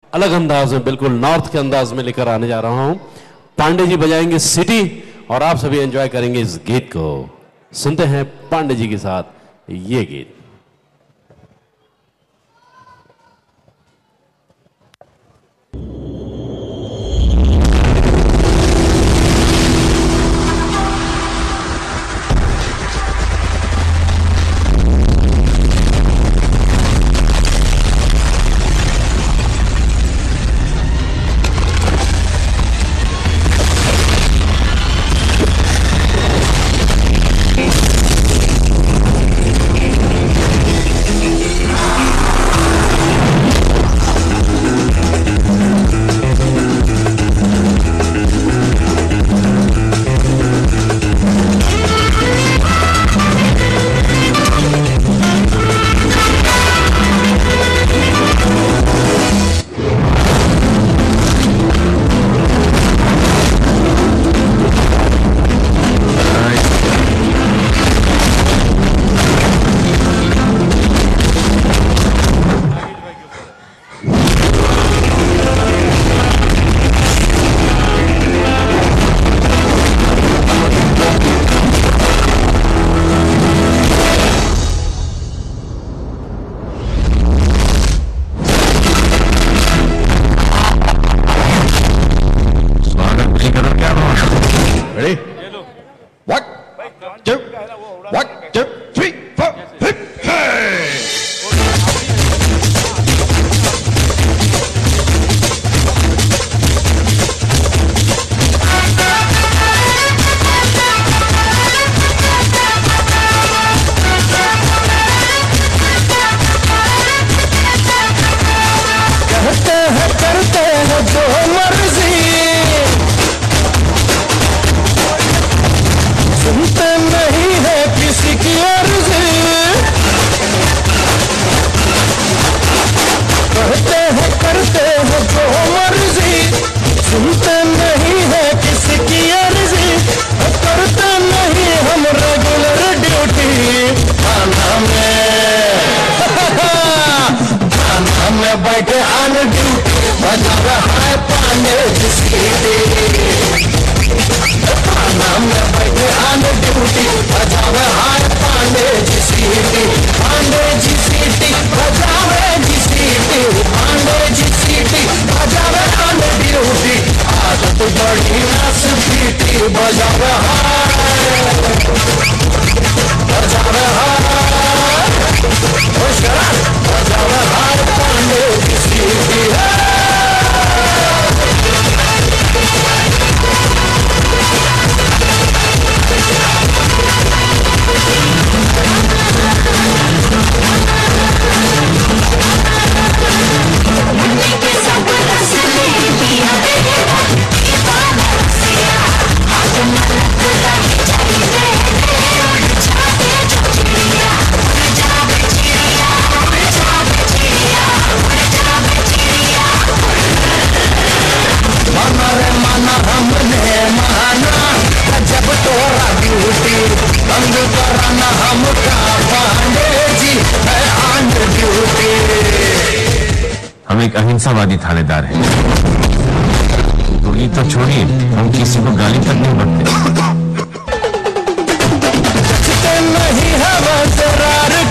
अलग अंदाज में, बिल्कुल नॉर्थ के अंदाज में लेकर आने जा रहा हूं। पांडे जी बजाएंगे सिटी और आप सभी एंजॉय करेंगे इस गीत को। सुनते हैं पांडे जी के साथ ये गीत। बैठे ऑन ड्यूटी बजा रहा है पांडे जी सीटी। थाना में बैठे ऑन ड्यूटी बजा रहा है पांडे जी सीटी। पांडे जी सीटी बजावे जी सीटी। पांडे जी सीटी बजावे ऑन ड्यूटी। आदत बड़ी नस पीटी बजा रहा है बजा रहा है बजा रहा है पांडे जी सीटी है। हम एक अहिंसावादी थानेदार हैं। गोली तो छोड़िए, हम किसी को गाली तक नहीं बकते। नहीं है